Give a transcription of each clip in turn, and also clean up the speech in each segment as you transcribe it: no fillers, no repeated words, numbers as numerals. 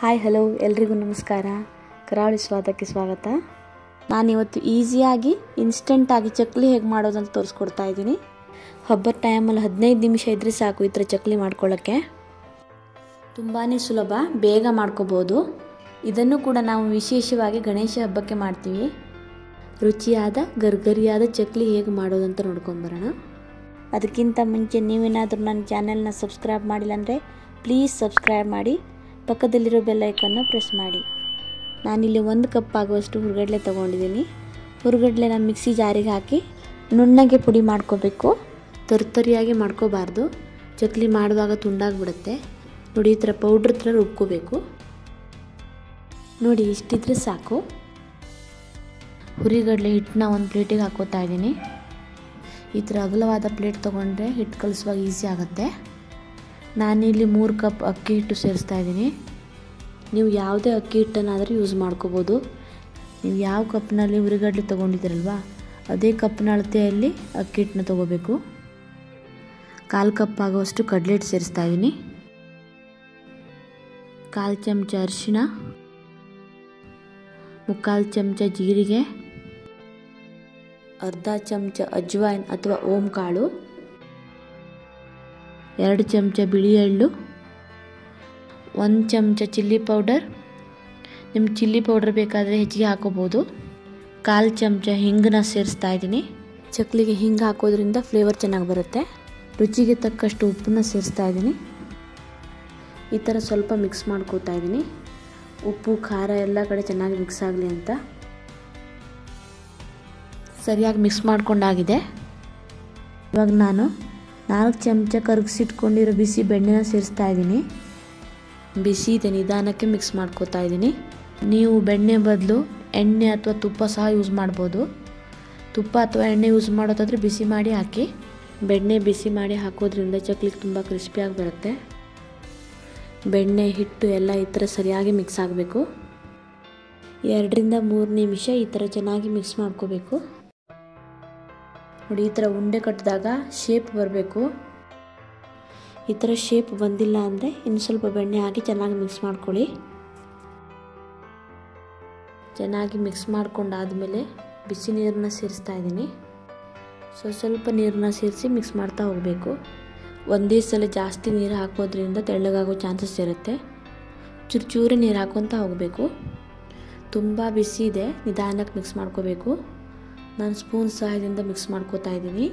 Hi hello ಎಲ್ರಿಗೂ ನಮಸ್ಕಾರ. ಕರಾವಳಿ ಸ್ವಾದಕ್ಕೆ ಸ್ವಾಗತ. ನಾನಿವತ್ತು ಈಸಿಯಾಗಿ ಇನ್ಸ್ಟೆಂಟಾಗಿ ಚಕ್ಲಿ ಹೇಗೆ ಮಾಡೋದಂತ ತೋರಿಸ್ಕೊಡ್ತಾ ಇದ್ದೀನಿ. ಹಬ್ಬದ ಟೈಮಲ್ಲಿ 15 ನಿಮಿಷ ಇದ್ದರೆ ಸಾಕು ಈ ಥರ ಚಕ್ಲಿ ಮಾಡ್ಕೊಳ್ಳೋಕ್ಕೆ. ತುಂಬಾ ಸುಲಭ, ಬೇಗ ಮಾಡ್ಕೋಬೋದು. ಇದನ್ನು ಕೂಡ ನಾವು ವಿಶೇಷವಾಗಿ ಗಣೇಶ ಹಬ್ಬಕ್ಕೆ ಮಾಡ್ತೀವಿ. ರುಚಿಯಾದ ಗರ್ಗರಿಯಾದ ಚಕ್ಲಿ ಹೇಗೆ ಮಾಡೋದಂತ ನೋಡ್ಕೊಂಬರೋಣ. ಅದಕ್ಕಿಂತ ಮುಂಚೆ ನೀವೇನಾದರೂ ನನ್ನ ಚಾನೆಲ್ನ ಸಬ್ಸ್ಕ್ರೈಬ್ ಮಾಡಿಲ್ಲ ಅಂದರೆ ಪ್ಲೀಸ್ ಸಬ್ಸ್ಕ್ರೈಬ್ ಮಾಡಿ, ಪಕ್ಕದಲ್ಲಿರೋ ಬೆಲ್ ಐಕನ್ನ ಪ್ರೆಸ್ ಮಾಡಿ. ನಾನಿಲ್ಲಿ 1 ಕಪ್ ಆಗುವಷ್ಟು ಹುರ್ಗಡ್ಲೆ ತೊಗೊಂಡಿದ್ದೀನಿ. ಹುರ್ಗಡ್ಲೆನ ಮಿಕ್ಸಿ ಜಾರಿಗೆ ಹಾಕಿ ನುಣ್ಣಗೆ ಪುಡಿ ಮಾಡ್ಕೋಬೇಕು. ತರ್ತರಿಯಾಗಿ ಮಾಡ್ಕೋಬಾರ್ದು, ಚಕ್ಲಿ ಮಾಡುವಾಗ ತುಂಡಾಗಿಬಿಡುತ್ತೆ. ನೋಡಿ, ಈ ಥರ ಪೌಡ್ರ್ ಥರ ರುಬ್ಕೋಬೇಕು. ನೋಡಿ, ಇಷ್ಟಿದ್ರೆ ಸಾಕು. ಹುರಿಗಡಲೆ ಹಿಟ್ಟನ್ನ ಒಂದು ಪ್ಲೇಟಿಗೆ ಹಾಕೋತಾ ಇದ್ದೀನಿ. ಈ ಥರ ಅಗಲವಾದ ಪ್ಲೇಟ್ ತೊಗೊಂಡ್ರೆ ಹಿಟ್ಟು ಕಲಿಸುವಾಗ ಈಸಿ ಆಗುತ್ತೆ. ನಾನಿಲ್ಲಿ 3 ಕಪ್ ಅಕ್ಕಿ ಹಿಟ್ಟು ಸೇರಿಸ್ತಾ ಇದ್ದೀನಿ. ನೀವು ಯಾವುದೇ ಅಕ್ಕಿ ಹಿಟ್ಟನ್ನಾದರೂ ಯೂಸ್ ಮಾಡ್ಕೋಬೋದು. ನೀವು ಯಾವ ಕಪ್ನಲ್ಲಿ ಹುರಿಗಡಲೆ ತೊಗೊಂಡಿದ್ದೀರಲ್ವ ಅದೇ ಕಪ್ನ ಅಳತೆಯಲ್ಲಿ ಅಕ್ಕಿ ಹಿಟ್ಟನ್ನ ತೊಗೋಬೇಕು. 1/4 ಕಪ್ ಆಗುವಷ್ಟು ಕಡಲೆ ಹಿಟ್ಟು ಸೇರಿಸ್ತಾ ಇದ್ದೀನಿ. 1/4 ಚಮಚ ಅರಿಶಿಣ, 3/4 ಚಮಚ ಜೀರಿಗೆ, ಅರ್ಧ ಚಮಚ ಅಜ್ವಾಯಿನ್ ಅಥವಾ ಓಂ ಕಾಳು, 2 ಚಮಚ ಬಿಳಿ ಎಳ್ಳು, 1 ಚಮಚ ಚಿಲ್ಲಿ ಪೌಡರ್. ನಿಮ್ಗೆ ಚಿಲ್ಲಿ ಪೌಡರ್ ಬೇಕಾದರೆ ಹೆಚ್ಚಿಗೆ ಹಾಕೋಬೋದು. 1/4 ಚಮಚ ಹಿಂಗನ್ನ ಸೇರಿಸ್ತಾ ಇದ್ದೀನಿ. ಚಕ್ಲಿಗೆ ಹಿಂಗೆ ಹಾಕೋದ್ರಿಂದ ಫ್ಲೇವರ್ ಚೆನ್ನಾಗಿ ಬರುತ್ತೆ. ರುಚಿಗೆ ತಕ್ಕಷ್ಟು ಉಪ್ಪನ್ನ ಸೇರಿಸ್ತಾ ಇದ್ದೀನಿ. ಈ ಥರ ಸ್ವಲ್ಪ ಮಿಕ್ಸ್ ಮಾಡ್ಕೋತಾ ಇದ್ದೀನಿ. ಉಪ್ಪು ಖಾರ ಎಲ್ಲ ಕಡೆ ಚೆನ್ನಾಗಿ ಮಿಕ್ಸ್ ಆಗಲಿ ಅಂತ. ಸರಿಯಾಗಿ ಮಿಕ್ಸ್ ಮಾಡ್ಕೊಂಡಾಗಿದೆ. ಇವಾಗ ನಾನು 4 ಚಮಚ ಕರಗಿಸಿಟ್ಕೊಂಡಿರೋ ಬಿಸಿ ಬೆಣ್ಣೆನ ಸೇರಿಸ್ತಾ ಇದ್ದೀನಿ. ಬಿಸಿ ಇದೆ, ನಿಧಾನಕ್ಕೆ ಮಿಕ್ಸ್ ಮಾಡ್ಕೋತಾ ಇದ್ದೀನಿ. ನೀವು ಬೆಣ್ಣೆ ಬದಲು ಎಣ್ಣೆ ಅಥವಾ ತುಪ್ಪ ಸಹ ಯೂಸ್ ಮಾಡ್ಬೋದು. ತುಪ್ಪ ಅಥವಾ ಎಣ್ಣೆ ಯೂಸ್ ಮಾಡೋದಾದರೆ ಬಿಸಿ ಮಾಡಿ ಹಾಕಿ. ಬೆಣ್ಣೆ ಬಿಸಿ ಮಾಡಿ ಹಾಕೋದ್ರಿಂದ ಚಕ್ಲಿಗೆ ತುಂಬ ಕ್ರಿಸ್ಪಿಯಾಗಿ ಬರುತ್ತೆ. ಬೆಣ್ಣೆ ಹಿಟ್ಟು ಎಲ್ಲ ಈ ಥರ ಸರಿಯಾಗಿ ಮಿಕ್ಸ್ ಆಗಬೇಕು. 2 ರಿಂದ 3 ನಿಮಿಷ ಈ ಥರ ಚೆನ್ನಾಗಿ ಮಿಕ್ಸ್ ಮಾಡ್ಕೋಬೇಕು. ನೋಡಿ, ಈ ಥರ ಉಂಡೆ ಕಟ್ಟಿದಾಗ ಶೇಪ್ ಬರಬೇಕು. ಈ ಥರ ಶೇಪ್ ಬಂದಿಲ್ಲ ಅಂದರೆ ಇನ್ನು ಸ್ವಲ್ಪ ಬೆಣ್ಣೆ ಹಾಕಿ ಚೆನ್ನಾಗಿ ಮಿಕ್ಸ್ ಮಾಡ್ಕೊಳ್ಳಿ. ಚೆನ್ನಾಗಿ ಮಿಕ್ಸ್ ಮಾಡ್ಕೊಂಡಾದಮೇಲೆ ಬಿಸಿ ನೀರನ್ನ ಸೇರಿಸ್ತಾ ಇದ್ದೀನಿ. ಸ್ವಲ್ಪ ನೀರನ್ನ ಸೇರಿಸಿ ಮಿಕ್ಸ್ ಮಾಡ್ತಾ ಹೋಗಬೇಕು. ಒಂದೇ ಸಲ ಜಾಸ್ತಿ ನೀರು ಹಾಕೋದ್ರಿಂದ ತೆಳ್ಳಗಾಗೋ ಚಾನ್ಸಸ್ ಇರುತ್ತೆ. ಚೂರು ನೀರು ಹಾಕೊತಾ ಹೋಗಬೇಕು. ತುಂಬ ಬಿಸಿ ಇದೆ, ನಿಧಾನಕ್ಕೆ ಮಿಕ್ಸ್ ಮಾಡ್ಕೋಬೇಕು. ನಾನು ಸ್ಪೂನ್ ಸಹಾಯದಿಂದ ಮಿಕ್ಸ್ ಮಾಡ್ಕೋತಾ ಇದ್ದೀನಿ.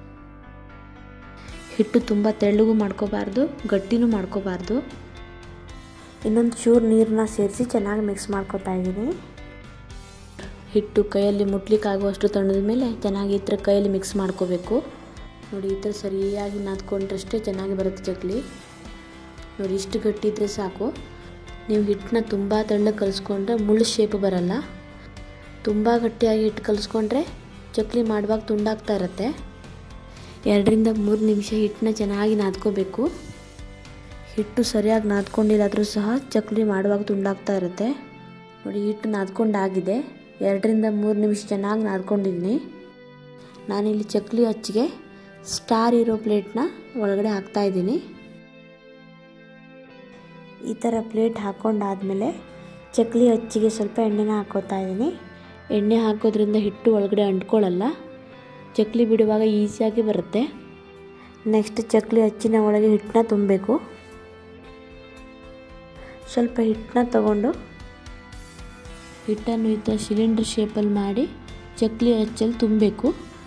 ಹಿಟ್ಟು ತುಂಬ ತೆಳ್ಳಗೂ ಮಾಡ್ಕೋಬಾರ್ದು, ಗಟ್ಟಿನೂ ಮಾಡ್ಕೋಬಾರ್ದು. ಇನ್ನೊಂದು ಚೂರು ನೀರನ್ನ ಸೇರಿಸಿ ಚೆನ್ನಾಗಿ ಮಿಕ್ಸ್ ಮಾಡ್ಕೋತಾ ಇದ್ದೀನಿ. ಹಿಟ್ಟು ಕೈಯಲ್ಲಿ ಮುಟ್ಲಿಕ್ಕಾಗುವಷ್ಟು ತಣ್ಣದ ಮೇಲೆ ಚೆನ್ನಾಗಿ ಈ ಥರ ಕೈಯಲ್ಲಿ ಮಿಕ್ಸ್ ಮಾಡ್ಕೋಬೇಕು. ನೋಡಿ, ಈ ಥರ ಸರಿಯಾಗಿ ನಾದ್ಕೊಂಡ್ರಷ್ಟೇ ಚೆನ್ನಾಗಿ ಬರುತ್ತೆ ಚಕ್ಲಿ. ನೋಡಿ, ಇಷ್ಟು ಗಟ್ಟಿ ಇದ್ದರೆ ಸಾಕು. ನೀವು ಹಿಟ್ಟನ್ನ ತುಂಬ ತೆಳ್ಳಗೆ ಕಲಿಸ್ಕೊಂಡ್ರೆ ಮುಳ್ಳು ಶೇಪ್ ಬರಲ್ಲ. ತುಂಬ ಗಟ್ಟಿಯಾಗಿ ಹಿಟ್ಟು ಕಲಿಸ್ಕೊಂಡ್ರೆ ಚಕ್ಲಿ ಮಾಡುವಾಗ ತುಂಡಾಗ್ತಾ ಇರುತ್ತೆ. 2 ರಿಂದ 3 ನಿಮಿಷ ಹಿಟ್ಟನ್ನ ಚೆನ್ನಾಗಿ ನಾದ್ಕೋಬೇಕು. ಹಿಟ್ಟು ಸರಿಯಾಗಿ ನಾದ್ಕೊಂಡಿಲ್ಲಾದರೂ ಸಹ ಚಕ್ಲಿ ಮಾಡುವಾಗ ತುಂಡಾಗ್ತಾ ಇರುತ್ತೆ. ನೋಡಿ, ಹಿಟ್ಟು ನಾದ್ಕೊಂಡಾಗಿದೆ. 2 ರಿಂದ 3 ನಿಮಿಷ ಚೆನ್ನಾಗಿ ನಾದ್ಕೊಂಡಿದ್ದೀನಿ. ನಾನಿಲ್ಲಿ ಚಕ್ಲಿ ಅಚ್ಚಿಗೆ ಸ್ಟಾರ್ ಇರೋ ಪ್ಲೇಟ್ನ ಒಳಗಡೆ ಹಾಕ್ತಾಯಿದ್ದೀನಿ. ಈ ಥರ ಪ್ಲೇಟ್ ಹಾಕ್ಕೊಂಡಾದಮೇಲೆ ಚಕ್ಲಿ ಅಚ್ಚಿಗೆ ಸ್ವಲ್ಪ ಎಣ್ಣೆನ ಹಾಕ್ಕೋತಾ ಇದ್ದೀನಿ. ಎಣ್ಣೆ ಹಾಕೋದ್ರಿಂದ ಹಿಟ್ಟು ಒಳಗಡೆ ಅಂಟ್ಕೊಳ್ಳಲ್ಲ. ಚಕ್ಲಿ ಬಿಡುವಾಗ ಈಸಿಯಾಗಿ ಬರುತ್ತೆ. ನೆಕ್ಸ್ಟ್ ಚಕ್ಲಿ ಅಚ್ಚಿನ ಒಳಗೆ ಹಿಟ್ಟನ್ನ ತುಂಬಬೇಕು. ಸ್ವಲ್ಪ ಹಿಟ್ಟನ್ನ ತಗೊಂಡು ಹಿಟ್ಟನ್ನು ಈ ಥರ ಸಿಲಿಂಡರ್ ಶೇಪಲ್ಲಿ ಮಾಡಿ ಚಕ್ಲಿ ಅಚ್ಚಲ್ಲಿ ತುಂಬಬೇಕು.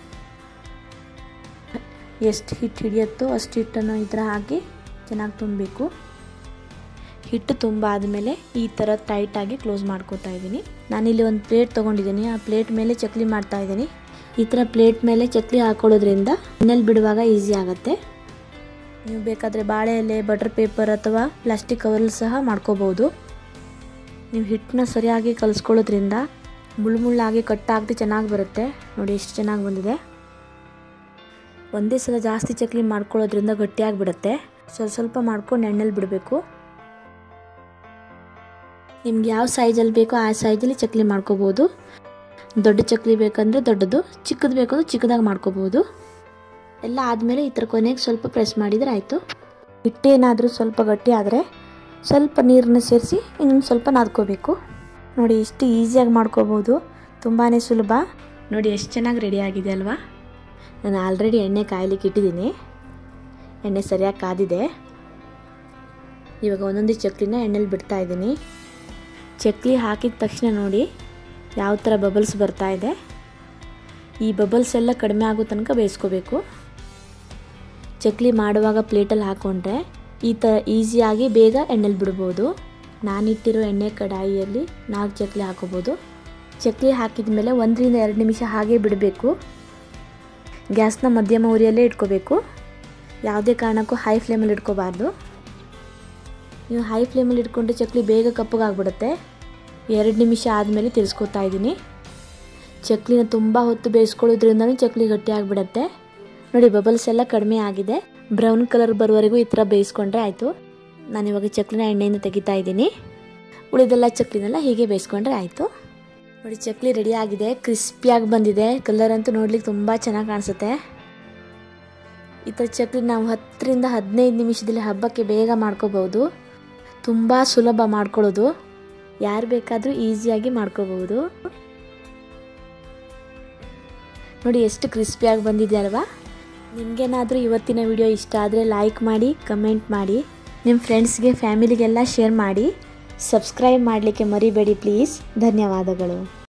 ಎಷ್ಟು ಹಿಟ್ಟು ಹಿಡಿಯುತ್ತೋ ಅಷ್ಟು ಹಿಟ್ಟನ್ನು ಈ ಥರ ಹಾಕಿ ಚೆನ್ನಾಗಿ ತುಂಬಬೇಕು. ಹಿಟ್ಟು ತುಂಬ ಆದಮೇಲೆ ಈ ಥರ ಟೈಟಾಗಿ ಕ್ಲೋಸ್ ಮಾಡ್ಕೋತಾ ಇದ್ದೀನಿ. ನಾನಿಲ್ಲಿ ಒಂದು ಪ್ಲೇಟ್ ತೊಗೊಂಡಿದ್ದೀನಿ. ಆ ಪ್ಲೇಟ್ ಮೇಲೆ ಚಕ್ಲಿ ಮಾಡ್ತಾ ಇದ್ದೀನಿ. ಈ ಥರ ಪ್ಲೇಟ್ ಮೇಲೆ ಚಕ್ಲಿ ಹಾಕೊಳ್ಳೋದ್ರಿಂದ ಎಣ್ಣೆಲಿ ಬಿಡುವಾಗ ಈಸಿ ಆಗುತ್ತೆ. ನೀವು ಬೇಕಾದರೆ ಬಾಳೆ ಎಲೆ, ಬಟರ್ ಪೇಪರ್ ಅಥವಾ ಪ್ಲಾಸ್ಟಿಕ್ ಕವರಲ್ಲಿ ಸಹ ಮಾಡ್ಕೋಬೋದು. ನೀವು ಹಿಟ್ಟನ್ನ ಸರಿಯಾಗಿ ಕಲಿಸ್ಕೊಳ್ಳೋದ್ರಿಂದ ಮುಳ್ಳುಮುಳ್ಳಾಗಿ ಕಟ್ಟಾಗದೆ ಚೆನ್ನಾಗಿ ಬರುತ್ತೆ. ನೋಡಿ, ಎಷ್ಟು ಚೆನ್ನಾಗಿ ಬಂದಿದೆ. ಒಂದೇ ಸಲ ಜಾಸ್ತಿ ಚಕ್ಲಿ ಮಾಡ್ಕೊಳ್ಳೋದ್ರಿಂದ ಗಟ್ಟಿಯಾಗಿಬಿಡುತ್ತೆ. ಸ್ವಲ್ಪ ಮಾಡ್ಕೊಂಡು ಎಣ್ಣೆಲಿ ಬಿಡಬೇಕು. ನಿಮ್ಗೆ ಯಾವ ಸೈಜಲ್ಲಿ ಬೇಕೋ ಆ ಸೈಜಲ್ಲಿ ಚಕ್ಲಿ ಮಾಡ್ಕೋಬೋದು. ದೊಡ್ಡ ಚಕ್ಲಿ ಬೇಕಂದರೆ ದೊಡ್ಡದು, ಚಿಕ್ಕದು ಬೇಕಂದ್ರೆ ಚಿಕ್ಕದಾಗಿ ಮಾಡ್ಕೋಬೋದು. ಎಲ್ಲ ಆದಮೇಲೆ ಈ ಥರ ಕೊನೆಗೆ ಸ್ವಲ್ಪ ಪ್ರೆಸ್ ಮಾಡಿದರೆ ಆಯಿತು. ಹಿಟ್ಟೇನಾದರೂ ಸ್ವಲ್ಪ ಗಟ್ಟಿ ಆದರೆ ಸ್ವಲ್ಪ ನೀರನ್ನ ಸೇರಿಸಿ ಇನ್ನೊಂದು ಸ್ವಲ್ಪ ನಾದ್ಕೋಬೇಕು. ನೋಡಿ ಎಷ್ಟು ಈಸಿಯಾಗಿ ಮಾಡ್ಕೋಬೋದು, ತುಂಬಾ ಸುಲಭ. ನೋಡಿ ಎಷ್ಟು ಚೆನ್ನಾಗಿ ರೆಡಿ ಆಗಿದೆ ಅಲ್ವಾ. ನಾನು ಆಲ್ರೆಡಿ ಎಣ್ಣೆ ಕಾಯಲಿಕ್ಕೆ ಇಟ್ಟಿದ್ದೀನಿ, ಎಣ್ಣೆ ಸರಿಯಾಗಿ ಕಾದಿದೆ. ಇವಾಗ ಒಂದೊಂದೇ ಚಕ್ಲಿನ ಎಣ್ಣೆಲಿ ಬಿಡ್ತಾ ಇದ್ದೀನಿ. ಚಕ್ಲಿ ಹಾಕಿದ ತಕ್ಷಣ ನೋಡಿ ಯಾವ ಥರ ಬಬಲ್ಸ್ ಬರ್ತಾ ಇದೆ. ಈ ಬಬಲ್ಸ್ ಎಲ್ಲ ಕಡಿಮೆ ಆಗೋ ತನಕ ಬೇಯಿಸ್ಕೋಬೇಕು. ಚಕ್ಲಿ ಮಾಡುವಾಗ ಪ್ಲೇಟಲ್ಲಿ ಹಾಕ್ಕೊಂಡ್ರೆ ಈ ಥರ ಈಸಿಯಾಗಿ ಬೇಗ ಎಣ್ಣೆಲಿ ಬಿಡ್ಬೋದು. ನಾನಿಟ್ಟಿರೋ ಎಣ್ಣೆ ಕಡಾಯಿಯಲ್ಲಿ 4 ಚಕ್ಲಿ ಹಾಕೋಬೋದು. ಚಕ್ಲಿ ಹಾಕಿದ ಮೇಲೆ 1 ರಿಂದ 2 ನಿಮಿಷ ಹಾಗೆ ಬಿಡಬೇಕು. ಗ್ಯಾಸ್ನ ಮಧ್ಯಮ ಉರಿಯಲ್ಲೇ ಇಟ್ಕೋಬೇಕು. ಯಾವುದೇ ಕಾರಣಕ್ಕೂ ಹೈ ಫ್ಲೇಮಲ್ಲಿ ಇಟ್ಕೋಬಾರ್ದು. ನೀವು ಹೈ ಫ್ಲೇಮಲ್ಲಿ ಇಟ್ಕೊಂಡ್ರೆ ಚಕ್ಲಿ ಬೇಗ ಕಪ್ಪಗಾಗ್ಬಿಡುತ್ತೆ. 2 ನಿಮಿಷ ಆದಮೇಲೆ ತಿರ್ಸ್ಕೊತಾ ಇದ್ದೀನಿ. ಚಕ್ಲಿನ ತುಂಬ ಹೊತ್ತು ಬೇಯಿಸ್ಕೊಳ್ಳೋದ್ರಿಂದನೂ ಚಕ್ಲಿ ಗಟ್ಟಿಯಾಗಿಬಿಡುತ್ತೆ. ನೋಡಿ ಬಬಲ್ಸ್ ಎಲ್ಲ ಕಡಿಮೆ ಆಗಿದೆ. ಬ್ರೌನ್ ಕಲರ್ ಬರೋವರೆಗೂ ಈ ಥರ ಬೇಯಿಸ್ಕೊಂಡ್ರೆ ಆಯಿತು. ನಾನಿವಾಗ ಚಕ್ಲಿನ ಎಣ್ಣೆಯಿಂದ ತೆಗಿತಾ ಇದ್ದೀನಿ. ಉಳಿದೆಲ್ಲ ಚಕ್ಲಿನೆಲ್ಲ ಹೀಗೆ ಬೇಯಿಸ್ಕೊಂಡ್ರೆ ಆಯಿತು. ನೋಡಿ ಚಕ್ಲಿ ರೆಡಿ ಆಗಿದೆ, ಕ್ರಿಸ್ಪಿಯಾಗಿ ಬಂದಿದೆ. ಕಲರ್ ಅಂತೂ ನೋಡ್ಲಿಕ್ಕೆ ತುಂಬ ಚೆನ್ನಾಗಿ ಕಾಣಿಸುತ್ತೆ. ಈ ಥರ ಚಕ್ಲಿ ನಾವು 10 ರಿಂದ 15 ನಿಮಿಷದಲ್ಲಿ ಹಬ್ಬಕ್ಕೆ ಬೇಗ ಮಾಡ್ಕೋಬೋದು. ತುಂಬ ಸುಲಭ ಮಾಡ್ಕೊಳ್ಳೋದು, ಯಾರು ಬೇಕಾದರೂ ಈಸಿಯಾಗಿ ಮಾಡ್ಕೋಬಹುದು. ನೋಡಿ ಎಷ್ಟು ಕ್ರಿಸ್ಪಿಯಾಗಿ ಬಂದಿದೆ ಅಲ್ವಾ. ನಿಮಗೇನಾದರೂ ಇವತ್ತಿನ ವಿಡಿಯೋ ಇಷ್ಟ ಆದರೆ ಲೈಕ್ ಮಾಡಿ, ಕಮೆಂಟ್ ಮಾಡಿ, ನಿಮ್ಮ ಫ್ರೆಂಡ್ಸ್ಗೆ ಫ್ಯಾಮಿಲಿಗೆಲ್ಲ ಶೇರ್ ಮಾಡಿ. ಸಬ್ಸ್ಕ್ರೈಬ್ ಮಾಡಲಿಕ್ಕೆ ಮರಿಬೇಡಿ ಪ್ಲೀಸ್. ಧನ್ಯವಾದಗಳು.